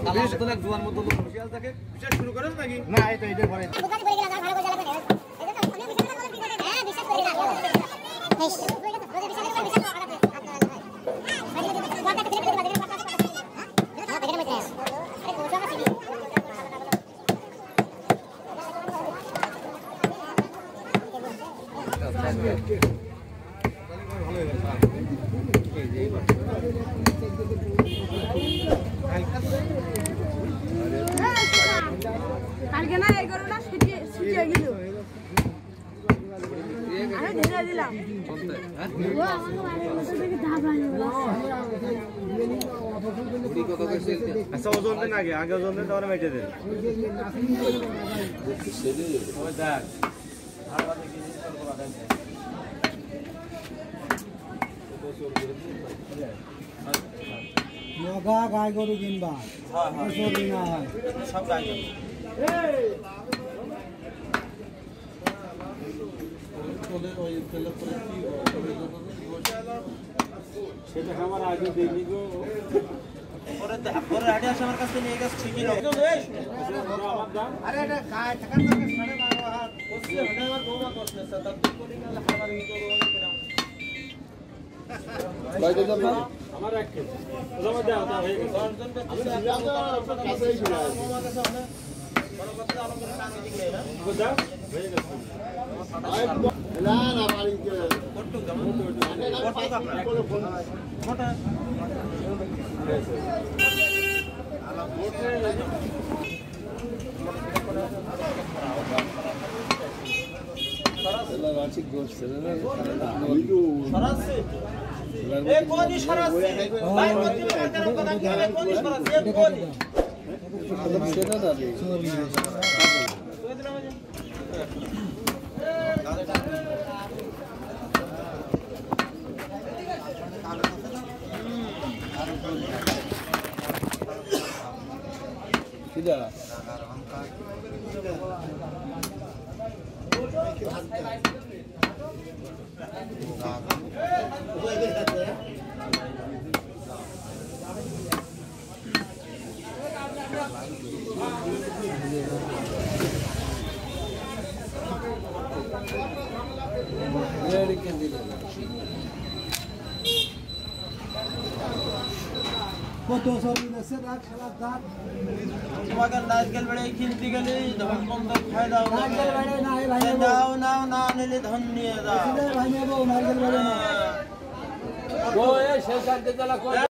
আলাদা এক জোয়ান মতো লোক বিশাল থাকে বিশেষ শুরু করেছ নাকি না এই তো এদের ঘরে দোকানে পড়ে গেল ভালো করে জ্বালাবে না এজন্য আমি বিশাল করে দিতে হ্যাঁ বিশেষ করে না রোজ বিশাল করে বিশাল করে আগাতে ভাই বাটা কেটে কেটে বাটা পাতা হ্যাঁ বেগের মধ্যে আরে কোন সময় ছিল কালকে না এই গরুটা ছুটিয়ে গেল আমি ঢেলে দিলাম ও আমাকে বাড়ির বসে থেকে ধাবাই আচ্ছা ওজন দেন আগে ওজন দেন তারপরে মেটে দেন ওই দেখ লগা গাই গরু কিনবা সব গাই সেটা আমার আগে দেখি গো পরে হাটে আসে আমার কাছে নিয়ে গেছে ঠিকই আরে এটা কায় টাকার দরকার 12.5 হাত বসে ওটা আমার বউমা করছে তার তো করে গেল আমার ভিতরে বাইরে যাব আমার এক কেজি ওটা দাও দাও হয়ে গেছে 10 জন বেচছে আমি কাছেই ছিল বউমা কাছে অনেক বড় কথা আলো করে টাকা দিলে না বুঝা হয়ে গেছে না না বাড়ি কে কট্টু দাও কট্টু আপনার মোটা আলা মোটে রাশি করছে না সরাসি এ কোনি সরাসি ভাই মতি মার্কার কথা কি হবে কোনি সরাসি এ কোনি সেটা দাবি তুই দিলাম যে কিদা কত সব আছে রাত খেলার দাঁত তোমাকে নারকেল বেড়ে কিনতে গেলে ধন বন্ধ খাই দাও নারকেল বেড়ে না এই ভাই দাও নাও না নিলে ধন নিয়ে দাও ভাই নেবো নারকেল বেড়ে না ও এই শেষ আনতে চলা